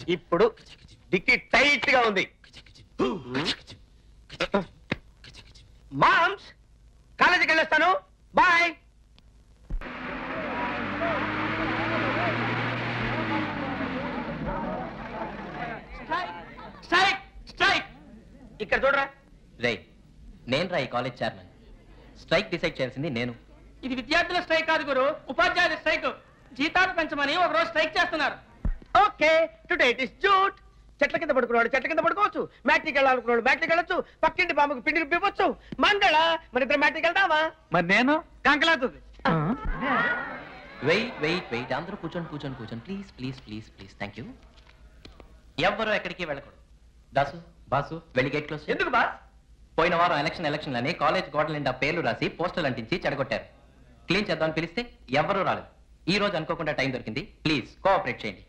ఇప్పుడు dicky tight గా ఉంది. మామ్స్ కాలేజీకి వెళ్ళొస్తాను. బాయ్. ఇక్కడ చూడరా. రే, నేను రా ఈ కాలేజ్ చైర్మన్. స్ట్రైక్ డిసైడ్ చేయాల్సింది నేను. ఇది విద్యార్థుల స్ట్రైక్ కాదు గురు, ఉపాధ్యాయుల స్ట్రైక్. జీతాలు పెంచమని ఒక రోజు స్ట్రైక్ చేస్తున్నారు. Okay, today it is jute. చెట్ల కింద పడుకున్నాడు చెట్ల కింద పడుకోవచ్చు. మ్యాట్రిక్ వెళ్ళాలనుకున్నాడు మ్యాట్రిక్ వెళ్ళొచ్చు. పక్కింటి పాముకు పిండి రుబ్బివ్వచ్చు. మంగళ మన ఇద్దరు మ్యాట్రిక్ వెళ్దామా? మరి నేను కంకలాతుంది. వెయిట్ అందరూ కూర్చోండి please please please please. Thank you. ఎవ్వరూ ఎక్కడికి వెళ్ళకూడదు. దాసు బాసు వెళ్ళి గేట్ క్లోజ్. ఎందుకు బాస్? పోయిన వారం ఎలక్షన్లని కాలేజ్ గోడల నిండా పేర్లు రాసి పోస్టర్లు అంటించి చెడగొట్టారు. క్లీన్ చేద్దామని పిలిస్తే ఎవ్వరూ రాలేదు. ఈ రోజు అనుకోకుండా టైం దొరికింది. ప్లీజ్ కోఆపరేట్ చేయండి.